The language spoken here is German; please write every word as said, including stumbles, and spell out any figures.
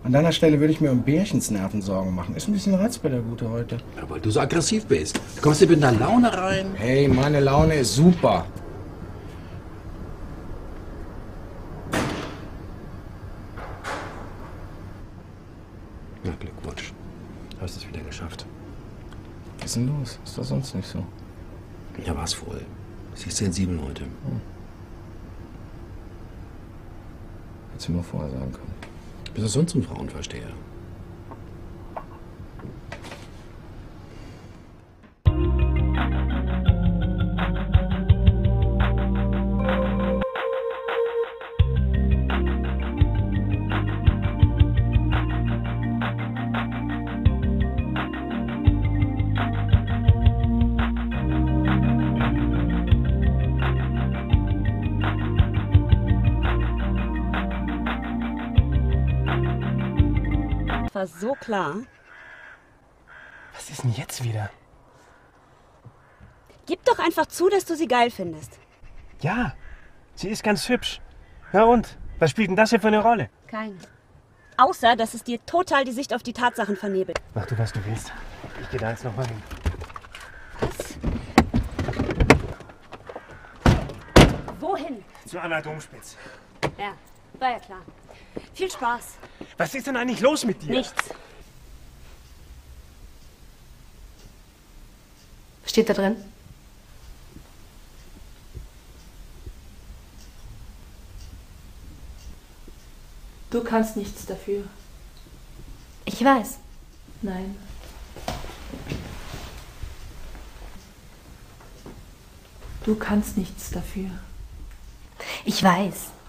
An deiner Stelle würde ich mir um Bärchens Nerven Sorgen machen. Ist ein bisschen Reizbar, der Gute heute. Ja, weil du so aggressiv bist. Du kommst hier mit einer Laune rein. Hey, meine Laune ist super. Na, Glückwunsch. Hast es wieder geschafft. Was ist denn los? Ist doch sonst nicht so. Ja, war's wohl. Sie ist sensibel heute. Hm. Hättest du mir vorher sagen können. Bist du sonst ein Frauenversteher? War so klar. Was ist denn jetzt wieder? Gib doch einfach zu, dass du sie geil findest. Ja, sie ist ganz hübsch. Na und? Was spielt denn das hier für eine Rolle? Keine. Außer, dass es dir total die Sicht auf die Tatsachen vernebelt. Mach du, was du willst. Ich gehe da jetzt noch mal hin. Was? Wohin? Zu Anna Domspitz. Ja, war ja klar. Viel Spaß. Was ist denn eigentlich los mit dir? Nichts. Was steht da drin? Du kannst nichts dafür. Ich weiß. Nein. Du kannst nichts dafür. Ich weiß.